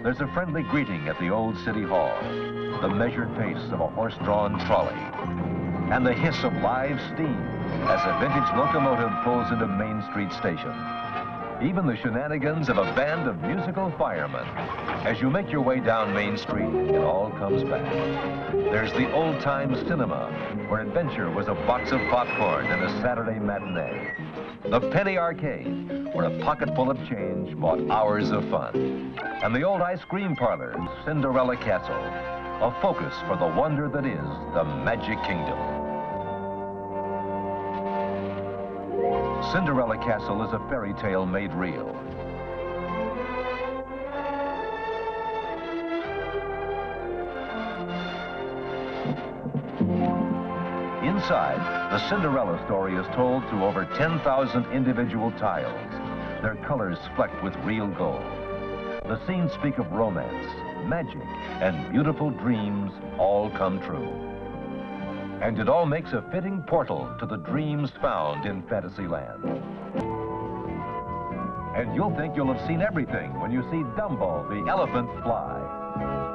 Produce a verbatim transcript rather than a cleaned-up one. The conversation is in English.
There's a friendly greeting at the old city hall, the measured pace of a horse-drawn trolley, and the hiss of live steam as a vintage locomotive pulls into Main Street Station. Even the shenanigans of a band of musical firemen. As you make your way down Main Street, it all comes back. There's the old-time cinema, where adventure was a box of popcorn and a Saturday matinee. The Penny Arcade, where a pocket full of change bought hours of fun. And the old ice cream parlor, Cinderella Castle, a focus for the wonder that is the Magic Kingdom. Cinderella Castle is a fairy tale made real. Inside, the Cinderella story is told through over ten thousand individual tiles, their colors flecked with real gold. The scenes speak of romance, magic, and beautiful dreams all come true. And it all makes a fitting portal to the dreams found in Fantasyland. And you'll think you'll have seen everything when you see Dumbo, the elephant, fly.